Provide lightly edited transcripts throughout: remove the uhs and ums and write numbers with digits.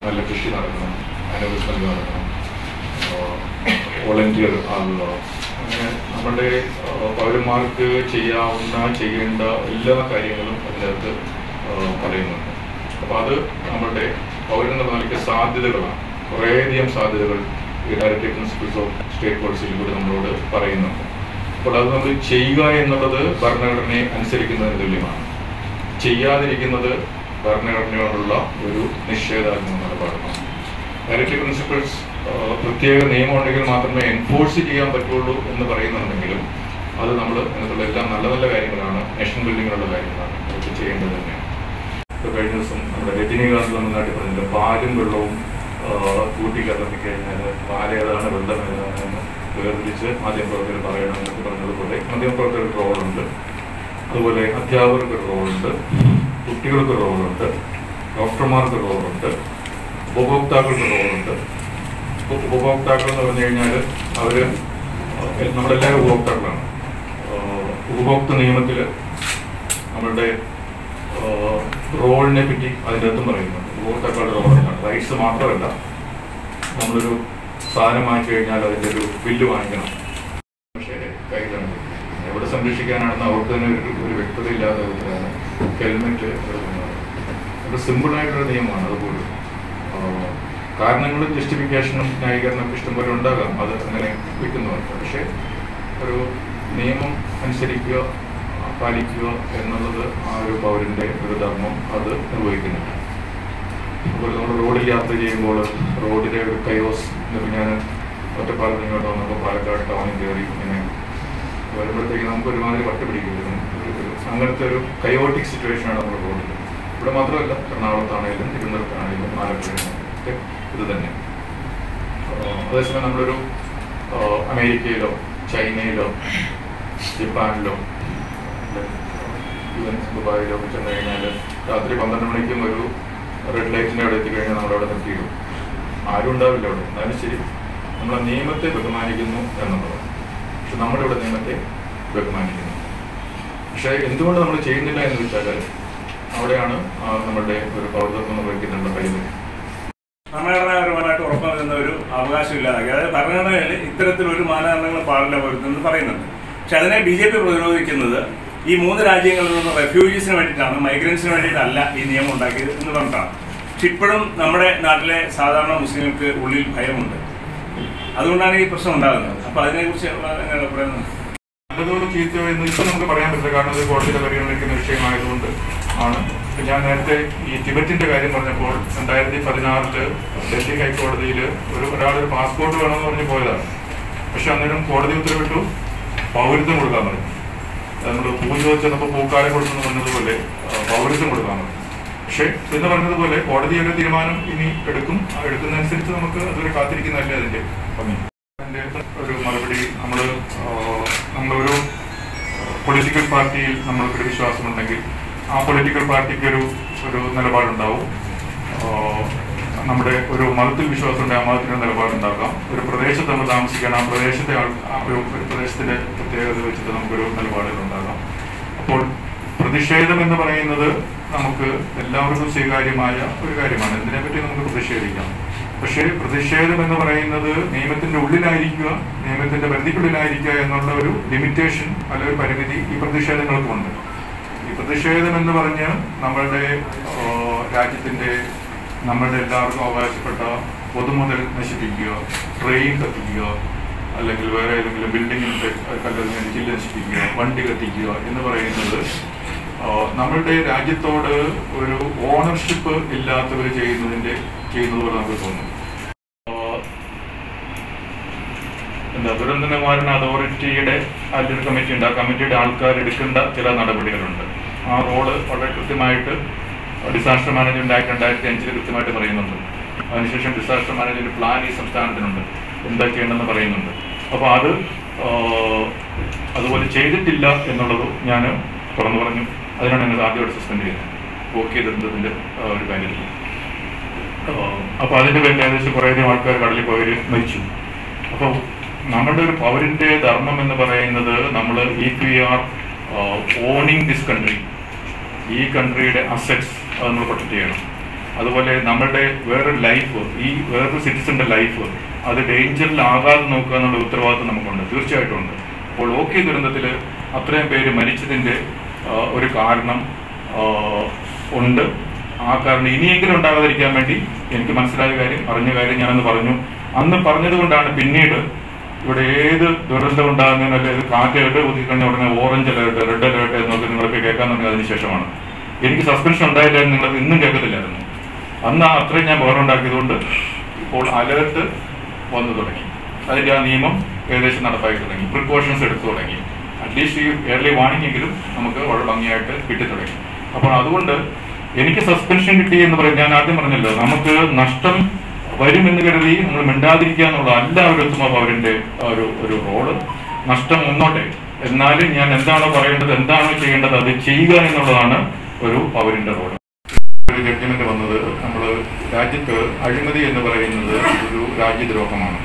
നല്ല കൃഷി നടക്കണം, അനവസ്മെന്റ് നടക്കണം, വോളണ്ടിയർ ആകുക, അങ്ങനെ നമ്മുടെ പൗരന്മാർക്ക് ചെയ്യേണ്ട എല്ലാ കാര്യങ്ങളും അതിനകത്ത് പറയുന്നുണ്ട്. അപ്പോൾ അത് നമ്മുടെ പൗരന്മാർ നൽകിയ സാധ്യതകളാണ്. കുറേയധികം സാധ്യതകൾ ഈ ഡയറക്റ്റീവ് പ്രിൻസിപ്പിൾസ് ഓഫ് സ്റ്റേറ്റ് പോളിസിയിലൂടെ നമ്മളോട് പറയുന്നുണ്ട്. അപ്പോൾ അത് നമ്മൾ ചെയ്യുക എന്നുള്ളത് ഭരണഘടനയെ അനുസരിക്കുന്നതിന് തുല്യമാണ്. ചെയ്യാതിരിക്കുന്നത് ഭരണഘടനയോടുള്ള ഒരു നിഷേധാത്മക നിലപാടാണ്. ഡയറക്റ്റീവ് പ്രിൻസിപ്പിൾസ് പ്രത്യേക നിയമം ഉണ്ടെങ്കിൽ മാത്രമേ എൻഫോഴ്സ് ചെയ്യാൻ പറ്റുള്ളൂ എന്ന് പറയുന്നുണ്ടെങ്കിലും അത് നമ്മൾ അതിനുള്ള എല്ലാം നല്ല നല്ല കാര്യങ്ങളാണ്, നേഷൻ ബിൽഡിങ്ങിനുള്ള കാര്യങ്ങളാണ്, അതൊക്കെ ചെയ്യേണ്ടത് തന്നെയാണ്. ഇപ്പോൾ കഴിഞ്ഞ ദിവസം നമ്മുടെ രജനീകാന്ത് തമിഴ്നാട്ടിൽ പറഞ്ഞില്ല, പാലും വെള്ളവും കൂട്ടിക്കലർത്തി കഴിഞ്ഞാൽ പാലേതാണ് വെള്ളം ഏതാണെന്ന് വേർതിരിച്ച് മാധ്യമപ്രവർത്തകർ പറയണം എന്നൊക്കെ പറഞ്ഞതുപോലെ മാധ്യമപ്രവർത്തകർക്ക് റോളുണ്ട്, അതുപോലെ അധ്യാപകർക്ക് റോളുണ്ട്, കുട്ടികൾക്ക് റോളുണ്ട്, ഡോക്ടർമാർക്ക് റോളുണ്ട്, ഉപഭോക്താക്കൾക്ക് റോളുണ്ട്. ഉപഭോക്താക്കൾ എന്ന് പറഞ്ഞു കഴിഞ്ഞാൽ അവർ നമ്മളെല്ലാവരും ഉപഭോക്താക്കളാണ്. ഉപഭോക്തൃ നിയമത്തിൽ നമ്മളുടെ റോളിനെ പറ്റി അതിൻ്റെ അകത്തും പറയുന്നുണ്ട്. ഉപഭോക്താക്കളുടെ റോൾ എന്താണ്? റൈറ്റ്സ് മാത്രമല്ല, നമ്മളൊരു സാധനം വാങ്ങിച്ചു കഴിഞ്ഞാൽ അതിൻ്റെ ഒരു ബില്ല് വാങ്ങിക്കണം. പക്ഷേ കയ്യിലാണ് എവിടെ സംരക്ഷിക്കാനാണെന്ന് അവർക്ക് തന്നെ ഒരു വ്യക്തത ഇല്ലാത്ത വിധത്തിലാണ് ഹെൽമെറ്റ് ഒരു സിമ്പിളായിട്ടൊരു നിയമമാണ്. അതുപോലും കാരണങ്ങളും ജസ്റ്റിഫിക്കേഷനും ന്യായീകരണമൊക്കെ ഇഷ്ടംപോലെ ഉണ്ടാകാം, അത് അങ്ങനെ വയ്ക്കുന്നവർക്ക്. പക്ഷേ ഒരു നിയമം അനുസരിക്കുക, പാലിക്കുക എന്നുള്ളത് ആ ഒരു പൗരൻ്റെ ഒരു ധർമ്മം അത് നിർവഹിക്കുന്നുണ്ട്. അതുപോലെ നമ്മൾ റോഡിൽ യാത്ര ചെയ്യുമ്പോൾ റോഡിലെ ഒരു കയോസ് എന്നിട്ട് ഞാൻ ഒറ്റപ്പാലത്ത് ഇങ്ങോട്ട് വന്നപ്പോൾ പാലക്കാട് ടൗണിൽ കയറി ഇങ്ങനെ വരുമ്പോഴത്തേക്ക് നമുക്ക് ഒരുമാതിരി വട്ടുപിടിക്കുന്നു. അങ്ങനത്തെ ഒരു കയോട്ടിക് സിറ്റുവേഷനാണ് നമ്മുടെ റോഡിൽ. ഇവിടെ മാത്രമല്ല, എറണാകുളത്താണേലും തിരുവനന്തപുരത്താണേലും ആലപ്പുഴയിലും ഒക്കെ ഇത് തന്നെ. അതേസമയം നമ്മളൊരു അമേരിക്കയിലോ ചൈനയിലോ ജപ്പാനിലോ ദുബായിലോ ഒക്കെ ചെന്ന് കഴിഞ്ഞാൽ രാത്രി 12 മണിക്കും ഒരു റെഡ് ലൈറ്റിൻ്റെ അവിടെ എത്തിക്കഴിഞ്ഞാൽ നമ്മളവിടെ നിർത്തിയിടും. ആരും ഉണ്ടാവില്ല അവിടെ. എന്നാലും ശരി, നമ്മൾ നിയമത്തെ ബഹുമാനിക്കുന്നു എന്നുള്ളത്. പക്ഷെ നമ്മളിവിടെ നിയമത്തെ ബഹുമാനിക്കുന്നു. പക്ഷേ എന്തുകൊണ്ട് നമ്മൾ ചെയ്യുന്നില്ല എന്ന് വെച്ചാൽ അവിടെയാണ് നമ്മളുടെ ഒരു പൗരത്വം നിർവഹിക്കുന്നുള്ള പരിമിതി. ഭരണഘടനാപരമായിട്ട് ഉറപ്പു നൽകുന്ന ഒരു അവകാശമില്ലാതാക്കി, അതായത് ഭരണഘടനയിൽ ഇത്തരത്തിലൊരു മാനദണ്ഡങ്ങൾ പാടില്ല വരുത്തുന്നത് പറയുന്നുണ്ട്. പക്ഷെ അതിനെ BJP പ്രതിരോധിക്കുന്നത് ഈ 3 രാജ്യങ്ങളിൽ നിന്ന് റെഫ്യൂജീസിന് വേണ്ടിയിട്ടാണ്, മൈഗ്രൻസിന് വേണ്ടിയിട്ടല്ല ഈ നിയമം ഉണ്ടാക്കിയത് എന്ന് പറഞ്ഞിട്ടാണ്. പക്ഷെ ഇപ്പോഴും നമ്മുടെ നാട്ടിലെ സാധാരണ മുസ്ലിങ്ങൾക്ക് ഉള്ളിൽ ഭയമുണ്ട്. അതുകൊണ്ടാണ് ഈ പ്രശ്നം ഉണ്ടാകുന്നത്. അപ്പോൾ അതിനെക്കുറിച്ച് എങ്ങനെയാണ് പറയുന്നത്? നല്ലതോട് ചീത്തയോ എന്ന് ഇപ്പം നമുക്ക് പറയാൻ പറ്റില്ല. കാരണം അത് കോടതിയുടെ പരിഗണിക്കുന്ന വിഷയമായതുകൊണ്ട് ആണ്. ഞാൻ നേരത്തെ ഈ ടിബറ്റിൻ്റെ കാര്യം പറഞ്ഞപ്പോൾ 2016 ഡൽഹി ഹൈക്കോടതിയിൽ ഒരാളൊരു പാസ്പോർട്ട് വേണമെന്ന് പറഞ്ഞ് പോയതാണ്. പക്ഷെ അന്നേരം കോടതി ഉത്തരവിട്ടു പൗരത്വം കൊടുക്കാൻ പറഞ്ഞു. നമ്മൾ പൂ ചോദിച്ചപ്പോൾ പൂക്കാലം കൊടുത്തെന്ന് പറഞ്ഞതുപോലെ പൗരത്വം കൊടുക്കാൻ പറഞ്ഞു. പക്ഷേ എന്ന് പറഞ്ഞതുപോലെ കോടതിയുടെ തീരുമാനം ഇനി എടുക്കുന്നതനുസരിച്ച് നമുക്ക് അതൊരു കാത്തിരിക്കുന്നതല്ലേ അതിൻ്റെ ഭംഗി. അതിൻ്റെ ഒരു മറുപടി നമ്മളൊരു പൊളിറ്റിക്കൽ പാർട്ടിയിൽ നമ്മൾക്കൊരു വിശ്വാസമുണ്ടെങ്കിൽ ആ പൊളിറ്റിക്കൽ പാർട്ടിക്ക് ഒരു നിലപാടുണ്ടാവും. നമ്മുടെ ഒരു മതത്തിൽ വിശ്വാസമുണ്ടെങ്കിൽ ആ മതത്തിൻ്റെ നിലപാടുണ്ടാക്കാം. ഒരു പ്രദേശത്ത് നമ്മൾ താമസിക്കണം, ആ പ്രദേശത്തിൻ്റെ പ്രത്യേകത വെച്ചിട്ട് നമുക്കൊരു നിലപാടുകളുണ്ടാകാം. അപ്പോൾ പ്രതിഷേധം എന്ന് പറയുന്നത് നമുക്ക് എല്ലാവർക്കും സ്വീകാര്യമായ ഒരു കാര്യമാണ്. ഇതിനെപ്പറ്റി നമുക്ക് പ്രതിഷേധിക്കാം. പക്ഷേ പ്രതിഷേധം എന്ന് പറയുന്നത് നിയമത്തിൻ്റെ ഉള്ളിലായിരിക്കുക, നിയമത്തിൻ്റെ പരിധിക്കുള്ളിലായിരിക്കുക എന്നുള്ള ഒരു ലിമിറ്റേഷൻ അല്ലെങ്കിൽ ഒരു പരിമിതി ഈ പ്രതിഷേധങ്ങൾക്കുണ്ട്. ഈ പ്രതിഷേധം എന്ന് പറഞ്ഞ് നമ്മളുടെ രാജ്യത്തിൻ്റെ നമ്മളുടെ എല്ലാവർക്കും അവകാശപ്പെട്ട പൊതുമുതൽ നശിപ്പിക്കുക, ട്രെയിൻ കത്തിക്കുക, അല്ലെങ്കിൽ വേറെ ഏതെങ്കിലും ബിൽഡിങ്ങിൻ്റെ കല്ലെറിഞ്ഞ് ജില്ല നശിപ്പിക്കുക, വണ്ടി കത്തിക്കുക എന്ന് പറയുന്നത് നമ്മളുടെ രാജ്യത്തോട് ഒരു ഓണർഷിപ്പ് ഇല്ലാത്തവർ ചെയ്യുന്നതുപോലെ നമുക്ക് തോന്നും. ദുരന്ത നിവാരണ അതോറിറ്റിയുടെ അതിലൊരു കമ്മിറ്റി ഉണ്ട്. ആ കമ്മിറ്റിയുടെ ആൾക്കാർ എടുക്കേണ്ട ചില നടപടികളുണ്ട്. ആ റോള് വളരെ കൃത്യമായിട്ട് ഡിസാസ്റ്റർ മാനേജ്മെന്റ് ആക്ട് 2005 കൃത്യമായിട്ട് പറയുന്നുണ്ട്. അതിനുശേഷം ഡിസാസ്റ്റർ മാനേജ്മെന്റ് പ്ലാൻ ഈ സംസ്ഥാനത്തിനുണ്ട്, എന്താ ചെയ്യേണ്ടെന്ന് പറയുന്നുണ്ട്. അപ്പോൾ അതുപോലെ ചെയ്തിട്ടില്ല എന്നുള്ളത് ഞാൻ തുറന്നു പറഞ്ഞു. അതിനാണ് ഞങ്ങൾ ആദ്യമായിട്ട് സസ്പെൻഡ് ചെയ്തത്, വോക്ക് ചെയ്തിരുന്നതിൻ്റെ ഒരു കാര്യത്തിൽ. അപ്പോൾ അതിൻ്റെ പേരിൽ ഏകദേശം കുറേയധികം ആൾക്കാർ കടലിൽ പോയവർ മരിച്ചു. അപ്പോൾ നമ്മുടെ ഒരു പൗരൻ്റെ ധർമ്മം എന്ന് പറയുന്നത് നമ്മൾ if we are owning this country, ഈ കൺട്രിയുടെ അസറ്റ്സ് അത് നമ്മൾ പ്രൊട്ടക്ട് ചെയ്യണം. അതുപോലെ നമ്മളുടെ വേറൊരു ലൈഫ്, ഈ വേറൊരു സിറ്റിസന്റെ ലൈഫ് അത് ഡേഞ്ചറിലാകാതെ നോക്കുക എന്നുള്ള ഉത്തരവാദിത്വം നമുക്കുണ്ട്, തീർച്ചയായിട്ടും ഉണ്ട്. അപ്പോൾ ഓഖി ദുരന്തത്തിൽ അത്രയും പേര് മരിച്ചതിൻ്റെ ഒരു കാരണം ഉണ്ട്. ആ കാരണം ഇനിയെങ്കിലും ഉണ്ടാകാതിരിക്കാൻ വേണ്ടി എനിക്ക് മനസ്സിലായ കാര്യം, അറിഞ്ഞ കാര്യം ഞാനന്ന് പറഞ്ഞു. അന്ന് പറഞ്ഞതുകൊണ്ടാണ് പിന്നീട് ഇവിടെ ഏത് ദുരന്തം ഉണ്ടാകുന്നതിനല്ല, ഇത് കാറ്റ് ഒതുക്കിക്കഴിഞ്ഞ ഉടനെ ഓറഞ്ച് അലേർട്ട്, റെഡ് അലേർട്ട് എന്നൊക്കെ നിങ്ങൾക്ക് കേൾക്കാൻ തുടങ്ങി. അതിന് ശേഷമാണ് എനിക്ക് സസ്പെൻഷൻ ഉണ്ടായില്ലായിരുന്നു, നിങ്ങൾ ഇന്നും കേൾക്കത്തില്ലായിരുന്നു. അന്ന് അത്രയും ഞാൻ ബഹളം ഉണ്ടാക്കിയതുകൊണ്ട് ഇപ്പോൾ അലേർട്ട് വന്നു തുടങ്ങി. അതിൻ്റെ ആ നിയമം ഏകദേശം നടപ്പാക്കി തുടങ്ങി, പ്രിക്കോഷൻസ് എടുത്തു തുടങ്ങി. അറ്റ്ലീസ്റ്റ് ഈ ഏർലി വാർണിംഗ് എങ്കിലും നമുക്ക് വളരെ ഭംഗിയായിട്ട് കിട്ടി തുടങ്ങി. അപ്പോൾ അതുകൊണ്ട് എനിക്ക് സസ്പെൻഷൻ കിട്ടി എന്ന് പറയും. ഞാൻ ആദ്യം പറഞ്ഞല്ലോ, നമുക്ക് നഷ്ടം വരുമെന്ന് കരുതി നമ്മൾ മിണ്ടാതിരിക്കുക എന്നുള്ള എല്ലാവരും അവരുടെ ഒരു റോള്. നഷ്ടം വന്നോട്ടെ, എന്നാലും ഞാൻ എന്താണോ പറയേണ്ടത്, എന്താണോ ചെയ്യേണ്ടത് അത് ചെയ്യുക എന്നുള്ളതാണ് ഒരു പൗരന്റെ റോള്. ഒരു ജഡ്ജ്മെന്റ് വന്നത്, നമ്മൾ രാജ്യത്ത് അഴിമതി എന്ന് പറയുന്നത് ഒരു രാജ്യദ്രോഹമാണ്.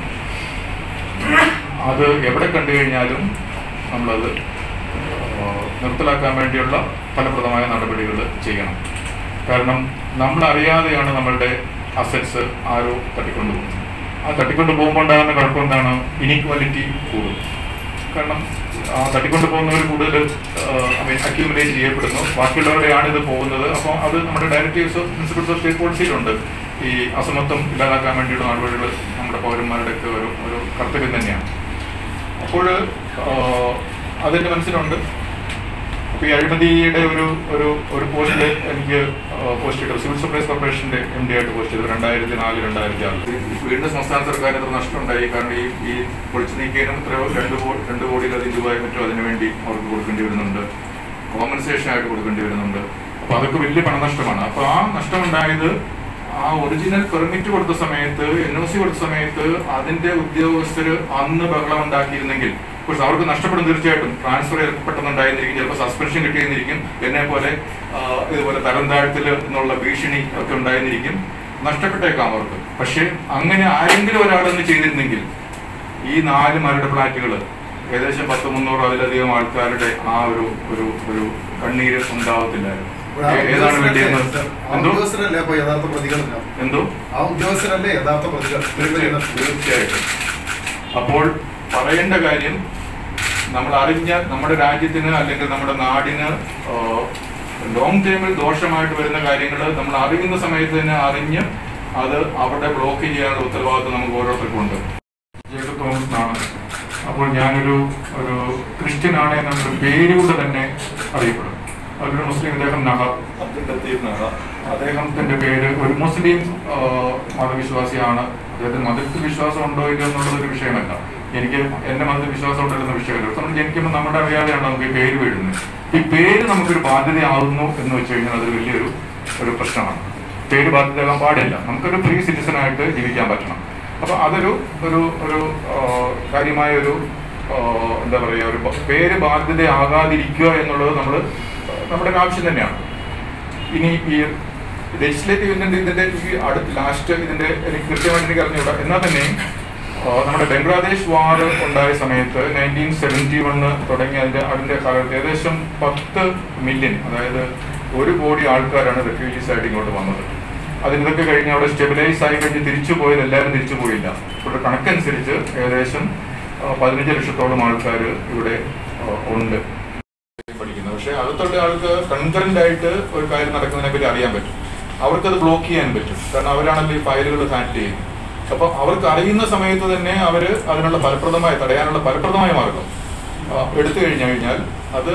അത് എവിടെ കണ്ടു കഴിഞ്ഞാലും നമ്മളത് നിർത്തലാക്കാൻ വേണ്ടിയുള്ള ഫലപ്രദമായ നടപടികൾ ചെയ്യണം. കാരണം നമ്മളറിയാതെയാണ് നമ്മളുടെ അസറ്റ്സ് ആരോ തട്ടിക്കൊണ്ടുപോകുന്നത്. ആ തട്ടിക്കൊണ്ടു പോകുമ്പോൾ ഉണ്ടാകുന്ന കുഴപ്പം എന്താണ്? ഇനീക്വാലിറ്റി കൂടും. കാരണം തട്ടിക്കൊണ്ടു പോകുന്നവർ കൂടുതൽ അക്യൂമുലേറ്റ് ചെയ്യപ്പെടുന്നു, ബാക്കിയുള്ളവരെയാണ് ഇത് പോകുന്നത്. അപ്പോൾ അത് നമ്മുടെ ഡയറക്റ്റീവ്സ്, പ്രിൻസിപ്പിൾസ് ഓഫ് സ്റ്റേറ്റ് പോളിസിയിലുണ്ട്. ഈ അസമത്വം ഇല്ലാതാക്കാൻ വേണ്ടിയുള്ള നടപടികൾ നമ്മുടെ പൗരന്മാരുടെയൊക്കെ ഒരു കർത്തവ്യം തന്നെയാണ്. അപ്പോൾ അതെൻ്റെ മനസ്സിലുണ്ട്. അപ്പോൾ ഈ അഴിമതിയുടെ ഒരു പോസ്റ്റിൽ എനിക്ക് പോസ്റ്റ് ചെയ്തു, സിവിൽ സപ്ലൈസ് കോർപ്പറേഷൻ്റെ MD ആയിട്ട് പോസ്റ്റ് ചെയ്തു 2004-2006. വീണ്ടും സംസ്ഥാന സർക്കാരിന് എത്ര നഷ്ടമുണ്ടായി. കാരണം ഈ പൊളിച്ചു നീക്കിയതിനും എത്രയോ 2 കോടിയിലധികം രൂപ മറ്റോ അതിനുവേണ്ടി അവർക്ക് കൊടുക്കേണ്ടി വരുന്നുണ്ട്, കോമ്പൻസേഷൻ ആയിട്ട് കൊടുക്കേണ്ടി വരുന്നുണ്ട്. അപ്പോൾ അതൊക്കെ വലിയ പണനഷ്ടമാണ്. അപ്പോൾ ആ നഷ്ടമുണ്ടായത് ആ ഒറിജിനൽ പെർമിറ്റ് കൊടുത്ത സമയത്ത്, NOC കൊടുത്ത സമയത്ത് അതിന്റെ ഉദ്യോഗസ്ഥർ അന്ന് ബഹളം ഉണ്ടാക്കിയിരുന്നെങ്കിൽ പക്ഷെ അവർക്ക് നഷ്ടപ്പെടും. തീർച്ചയായിട്ടും ട്രാൻസ്ഫർ പെട്ടെന്നുണ്ടായിരുന്നിരിക്കും, ചിലപ്പോൾ സസ്പെൻഷൻ കിട്ടിയിരുന്നിരിക്കും, എന്നെ പോലെ ഇതുപോലെ തരം താഴ്ത്തൽ എന്നുള്ള ഭീഷണി ഒക്കെ ഉണ്ടായിരുന്നിരിക്കും, നഷ്ടപ്പെട്ടേക്കാം അവർക്ക്. പക്ഷെ അങ്ങനെ ആരെങ്കിലും ഒരാളെന്ന് ചെയ്തിരുന്നെങ്കിൽ ഈ 4 മരട് ഫ്ലാറ്റുകൾ ഏകദേശം 100-300 അതിലധികം ആൾക്കാരുടെ ആ ഒരു കണ്ണീര് ഉണ്ടാവത്തില്ലായിരുന്നു. ഏതാണ് വേണ്ടിയിരുന്നത്? എന്തോ തീർച്ചയായിട്ടും. അപ്പോൾ പറയേണ്ട കാര്യം, നമ്മൾ അറിഞ്ഞ നമ്മുടെ രാജ്യത്തിന് അല്ലെങ്കിൽ നമ്മുടെ നാടിന് ലോങ് ടൈമിൽ ദോഷമായിട്ട് വരുന്ന കാര്യങ്ങൾ നമ്മൾ അറിയുന്ന സമയത്ത് തന്നെ അറിഞ്ഞ് അത് അവിടെ ബ്ലോക്ക് ചെയ്യാനുള്ള ഉത്തരവാദിത്വം നമുക്ക് ഓരോരുത്തർക്കും ഉണ്ട്. ജേക്കബ് തോമസ് എന്നാണ്. അപ്പോൾ ഞാനൊരു ക്രിസ്ത്യൻ ആണ് എന്നൊരു പേര് കൊണ്ട് തന്നെ അറിയപ്പെടും. അതൊരു മുസ്ലിം, അദ്ദേഹം നഹ, അബ്ദുൽ ലത്തീഫ് നഹ. അദ്ദേഹത്തിന്റെ പേര് ഒരു മുസ്ലിം മതവിശ്വാസിയാണ്. അദ്ദേഹത്തിന് മതത്തിൽ വിശ്വാസം ഉണ്ടോ ഇല്ല എന്നുള്ളതൊരു വിഷയമല്ല. എനിക്ക് എന്റെ മതത്തിൽ വിശ്വാസം ഉണ്ടെന്ന വിഷയമല്ല. നമ്മൾ ജനിക്കുമ്പോൾ നമ്മുടെ അറിയാതെയാണ് നമുക്ക് ഈ പേര് വീഴുന്നത്. ഈ പേര് നമുക്കൊരു ബാധ്യതയാവുന്നു എന്ന് വെച്ച് കഴിഞ്ഞാൽ അത് വലിയൊരു പ്രശ്നമാണ്. പേര് ബാധ്യതയാകാൻ പാടില്ല. നമുക്കൊരു ഫ്രീ സിറ്റിസണായിട്ട് ജീവിക്കാൻ പറ്റണം. അപ്പൊ അതൊരു കാര്യമായ എന്താ പറയുക, ഒരു പേര് ബാധ്യതയാകാതിരിക്കുക എന്നുള്ളത് നമ്മുടെ ആവശ്യം തന്നെയാണ്. ഇനി ഈ ലെജിസ്ലേറ്റീവ് ഇതിന്റെ ലാസ്റ്റ് ഇതിന്റെ എനിക്ക് കൃത്യമായിട്ട് എനിക്ക് അറിഞ്ഞുകൂടാ. എന്നാൽ തന്നെ നമ്മുടെ ബംഗ്ലാദേശ് വാർ ഉണ്ടായ സമയത്ത് 1971 തുടങ്ങി അതിന്റെ കാലത്ത് ഏകദേശം 10 മില്യൺ, അതായത് 1 കോടി ആൾക്കാരാണ് റെഫ്യൂജീസ് ആയിട്ട് ഇങ്ങോട്ട് വന്നത്. അതിനൊക്കെ കഴിഞ്ഞ് അവിടെ സ്റ്റെബിലൈസ് ആയി കഴിഞ്ഞ് തിരിച്ചു പോയത് എല്ലാവരും തിരിച്ചു പോയില്ല. ഇവിടെ കണക്കനുസരിച്ച് ഏകദേശം 15 ലക്ഷത്തോളം ആൾക്കാർ ഇവിടെ ഉണ്ട് പഠിക്കുന്നത്. പക്ഷെ അകത്തുള്ള ആൾക്ക് കൺകറന്റ് ആയിട്ട് ഒരു കാര്യം നടക്കുന്നതിനെ പറ്റി അറിയാൻ പറ്റും. അവർക്കത് ബ്ലോക്ക് ചെയ്യാൻ പറ്റും. കാരണം അവരാണല്ലോ ഈ ഫയലുകൾ ഹാൻഡിൽ ചെയ്യുന്നത്. അപ്പൊ അവർക്ക് അറിയുന്ന സമയത്ത് തന്നെ അവർ അതിനുള്ള തടയാനുള്ള ഫലപ്രദമായ മാർഗം എടുത്തു കഴിഞ്ഞാൽ അത്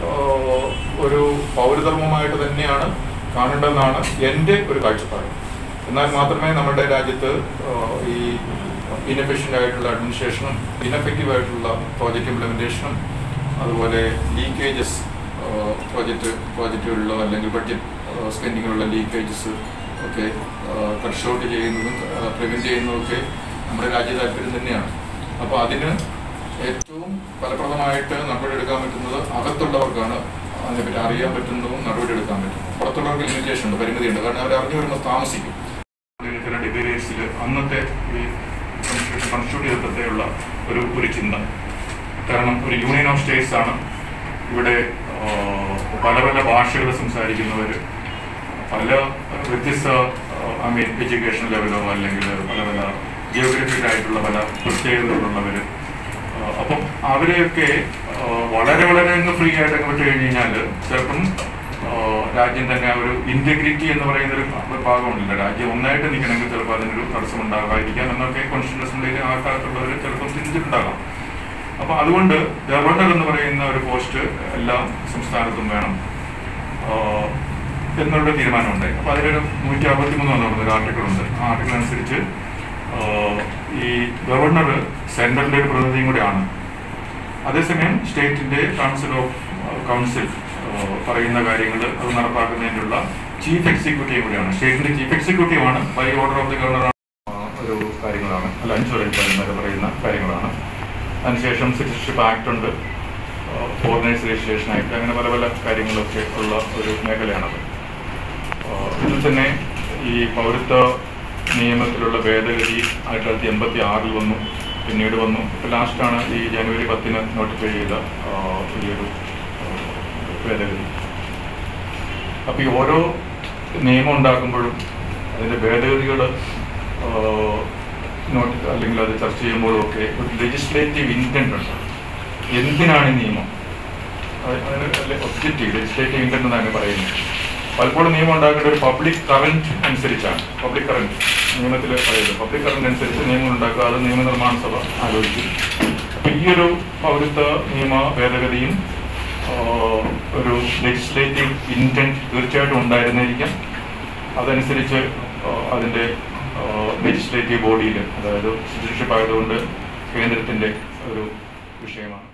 ഒരു പൗരധർമ്മമായിട്ട് തന്നെയാണ് കാണേണ്ടതെന്നാണ് എൻ്റെ ഒരു കാഴ്ചപ്പാട്. എന്നാൽ മാത്രമേ നമ്മുടെ രാജ്യത്ത് ഈ ഇൻഎഫിഷ്യൻ്റ് ആയിട്ടുള്ള അഡ്മിനിസ്ട്രേഷനും ഇൻഎഫക്റ്റീവ് ആയിട്ടുള്ള പ്രോജക്റ്റ് ഇംപ്ലിമെൻറ്റേഷനും അതുപോലെ ലീക്കേജസ് പ്രോജക്റ്റുകളിലോ അല്ലെങ്കിൽ ബഡ്ജറ്റ് സ്പെൻഡിങ്ങിലുള്ള ലീക്കേജസ് ഒക്കെ കട്ട് ഷോട്ട് ചെയ്യുന്നതും പ്രിവെൻറ്റ് ചെയ്യുന്നതൊക്കെ നമ്മുടെ രാജ്യ താല്പര്യം തന്നെയാണ്. അപ്പോൾ അതിന് ഏറ്റവും ഫലപ്രദമായിട്ട് നടപടിയെടുക്കാൻ പറ്റുന്നത് അകത്തുള്ളവർക്കാണ്. അതിനെപ്പറ്റി അറിയാൻ പറ്റുന്നതും നടപടിയെടുക്കാൻ പറ്റും. പുറത്തുള്ളവർക്ക് ലിമിറ്റേഷൻ ഉണ്ട്, പരിമിതിയുണ്ട്. കാരണം അവർ അറിഞ്ഞു വരുമ്പോൾ താമസിക്കും. ഡിബേറ്റ്സിൽ അന്നത്തെ ഈ കോൺസ്റ്റിറ്റ്യൂട്ട് ചെയ്തപ്പോഴത്തേയുള്ള ഒരു ചിന്ത, കാരണം ഒരു യൂണിയൻ ഓഫ് സ്റ്റേറ്റ്സ് ആണ്. ഇവിടെ പല ഭാഷകൾ സംസാരിക്കുന്നവർ, പല വ്യത്യസ്ത എഡ്യൂക്കേഷൻ ലെവലോ അല്ലെങ്കിൽ പല പല ജിയോഗ്രഫിക്കലായിട്ടുള്ള പല പ്രത്യേകതകളുള്ളവർ. അപ്പം അവരെയൊക്കെ വളരെ വളരെ അങ്ങ് ഫ്രീ ആയിട്ടൊക്കെ വിട്ട് കഴിഞ്ഞ് കഴിഞ്ഞാൽ ചിലപ്പം രാജ്യം തന്നെ ഒരു ഇന്റഗ്രിറ്റി എന്ന് പറയുന്നൊരു ഭാഗമുണ്ടല്ലോ. രാജ്യം ഒന്നായിട്ട് നിൽക്കണമെങ്കിൽ ചിലപ്പോൾ അതിനൊരു തടസ്സം ഉണ്ടാകാതിരിക്കാം എന്നൊക്കെ കോൺസ്റ്റിറ്റ്യൂഷൻ അസംബ്ലിയിൽ ആ കാലത്തുള്ളവർ ചിലപ്പോൾ ചിന്തിച്ചിട്ടുണ്ടാകാം. അപ്പം അതുകൊണ്ട് ഗവർണർ എന്ന് പറയുന്ന ഒരു പോസ്റ്റ് എല്ലാ സംസ്ഥാനത്തും വേണം എന്നുള്ള തീരുമാനമുണ്ടായി. അപ്പോൾ അതിലൊരു 163 എന്ന് പറഞ്ഞൊരു ആർട്ടിക്കിളുണ്ട്. ആ ആർട്ടിക്കിൾ അനുസരിച്ച് ഈ ഗവർണർ സെൻട്രലിൻ്റെ ഒരു പ്രതിനിധിയും കൂടെയാണ്. അതേസമയം സ്റ്റേറ്റിൻ്റെ കൗൺസിൽ പറയുന്ന പറയുന്ന കാര്യങ്ങൾ അത് നടപ്പാക്കുന്നതിനുള്ള ചീഫ് എക്സിക്യൂട്ടീവ് കൂടിയാണ്. സ്റ്റേറ്റിൻ്റെ ചീഫ് എക്സിക്യൂട്ടീവാണ്. By order of the governor ഒരു കാര്യങ്ങളാണ്, അല്ല ഇൻഷുറൻസ് എന്നൊക്കെ പറയുന്ന കാര്യങ്ങളാണ്. അതിനുശേഷം സിറ്റിസൺഷിപ്പ് ആക്ട് ഉണ്ട്, ഫോറിനേഴ്സ് രജിസ്ട്രേഷൻ ആക്ട്, അങ്ങനെ പല പല കാര്യങ്ങളൊക്കെ ഉള്ള ഒരു മേഖലയാണത്. ഇതിൽ തന്നെ ഈ പൗരത്വ നിയമത്തിലുള്ള ഭേദഗതി 1986 വന്നു, പിന്നീട് വന്നു. ഇപ്പോൾ ലാസ്റ്റാണ് ഈ ജനുവരി 10 നോട്ടിഫൈ ചെയ്ത ഈ ഒരു ഭേദഗതി. അപ്പോൾ ഈ ഓരോ നിയമം ഉണ്ടാക്കുമ്പോഴും അതിൻ്റെ ഭേദഗതികൾ അല്ലെങ്കിൽ അത് ചർച്ച ചെയ്യുമ്പോഴും ഒക്കെ ഒരു ലെജിസ്ലേറ്റീവ് ഇൻറ്റൻറ്റ് ഉണ്ട്. എന്തിനാണ് ഈ നിയമം, അതിന് ഒബ്ജക്റ്റീവ് ലെജിസ്ലേറ്റീവ് ഇൻറ്റൻറ്റ് എന്നാണ് പറയുന്നത്. പലപ്പോഴും നിയമം ഉണ്ടാക്കേണ്ട ഒരു പബ്ലിക് കറന്റ് അനുസരിച്ചാണ്. പബ്ലിക് കറന്റ് നിയമത്തിൽ പറയുന്നത് പബ്ലിക് കറന്റ് അനുസരിച്ച് നിയമങ്ങൾ ഉണ്ടാക്കുക, അത് നിയമനിർമ്മാണ സഭ ആലോചിക്കും. അപ്പം ഈ ഒരു പൗരത്വ നിയമ ഭേദഗതിയും ഒരു ലെജിസ്ലേറ്റീവ് ഇൻറ്റൻറ്റ് തീർച്ചയായിട്ടും ഉണ്ടായിരുന്നിരിക്കാം. അതനുസരിച്ച് അതിൻ്റെ ലെജിസ്ലേറ്റീവ് ബോഡിയിൽ, അതായത് സിറ്റിസൺഷിപ്പ് ആയതുകൊണ്ട് കേന്ദ്രത്തിൻ്റെ ഒരു വിഷയമാണ്.